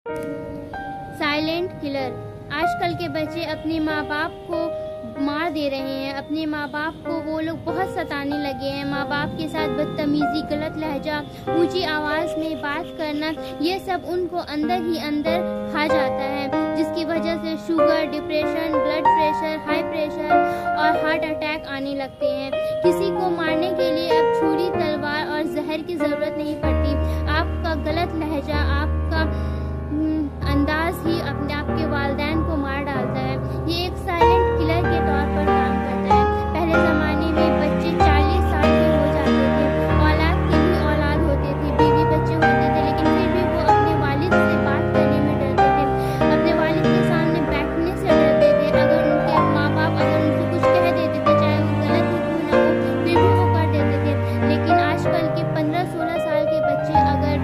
Silent killer. आजकल के बच्चे अपने माँ बाप को मार दे रहे हैं। अपने माँ बाप को वो लोग बहुत सताने लगे हैं। माँ बाप के साथ बदतमीजी, गलत लहजा, ऊंची आवाज में बात करना, ये सब उनको अंदर ही अंदर खा जाता है, जिसकी वजह से sugar, depression, blood pressure, high pressure और हार्ट अटैक आने लगते हैं। किसी को मारने के लिए अब छुरी, तलवार और जहर की जरूरत नहीं पड़ती। आपका गलत लहजा, आपका अंदाज ही अपने आपके वालिदैन को मार डालता है। ये एक साइलेंट किलर के तौर पर काम करता है। पहले जमाने में बच्चे 40 साल के हो जाते थे, औलाद के भी औलाद होते थे, बीवी बच्चे होते थे, लेकिन फिर भी वो अपने वालिद से बात करने में डरते थे, अपने वालिद के सामने बैठने से डरते थे। अगर उनके माँ बाप अगर उनसे कुछ कह देते थे, चाहे वो गलत ही क्यों ना हो, फिर भी वो कर देते थे। लेकिन आजकल के 15-16 साल के बच्चे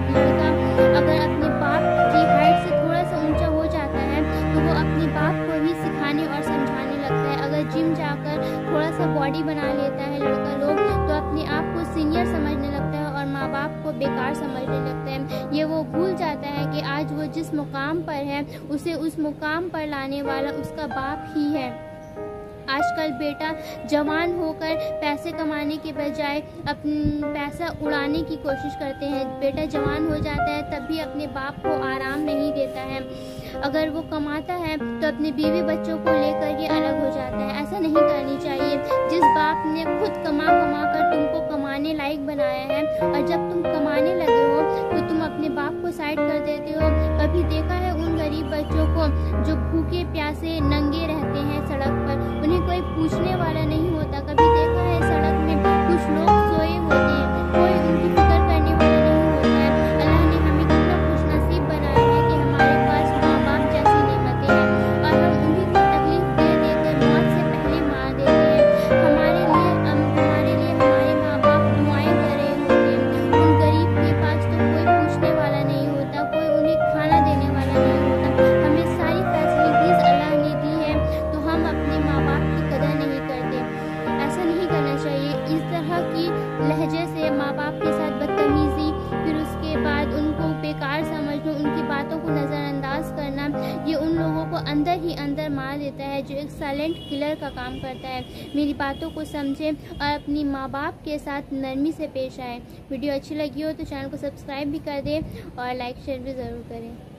अगर अपने बाप की हाइट से थोड़ा सा ऊंचा हो जाता है तो वो अपने बाप को ही सिखाने और समझाने लगता है। अगर जिम जाकर थोड़ा सा बॉडी बना लेता है लड़का लोग तो अपने आप को सीनियर समझने लगता है और माँ बाप को बेकार समझने लगता है। ये वो भूल जाता है कि आज वो जिस मुकाम पर है उसे उस मुकाम पर लाने वाला उसका बाप ही है। आजकल बेटा जवान होकर पैसे कमाने के बजाय अपना पैसा उड़ाने की कोशिश करते हैं। बेटा जवान हो जाता है तब भी अपने बाप को आराम नहीं देता है। अगर वो कमाता है तो अपने बीवी बच्चों को लेकर ये अलग हो जाता है। ऐसा नहीं करनी चाहिए। जिस बाप ने खुद कमा कर तुमको कमाने लायक बनाया है और जब तुम कमाने लगे हो तो तुम अपने बाप को साइड कर देते हो। कभी देखा है उन गरीब बच्चों को जो भूखे प्यासे नंगे रहते हैं सड़क पर, उन्हें कोई पूछने वाला नहीं होता। कभी देखा है सड़क में कुछ लोग सोए होते हैं, कोई उनकी फिक्र करने वाला नहीं होता है। अल्लाह ने हमें कितना खुशनसीब बनाया है कि हमारे पास माँ बाप जैसी नेमतें हैं और हम उन्हीं को तकलीफ दे देकर मौत से पहले मार देते हैं। हमारे लिए हमारे माँ बाप दुआएं कर रहे होते हैं। उन गरीब के पास तो कोई पूछने वाला नहीं होता, कोई उन्हें खाना देने वाला नहीं होता। हमें सारी फैसिलिटीज अल्लाह ने दी है तो हम अपने माँ बाप की कदर नहीं करते। ऐसा नहीं करना चाहिए। इस तरह की लहजे से माँ बाप के साथ बदतमीजी, फिर उसके बाद उनको बेकार समझना, उनकी बातों को नज़रअंदाज करना, ये उन लोगों को अंदर ही अंदर मार देता है, जो एक साइलेंट किलर का काम करता है। मेरी बातों को समझें और अपनी माँ बाप के साथ नरमी से पेश आए। वीडियो अच्छी लगी हो तो चैनल को सब्सक्राइब भी कर दें और लाइक शेयर भी ज़रूर करें।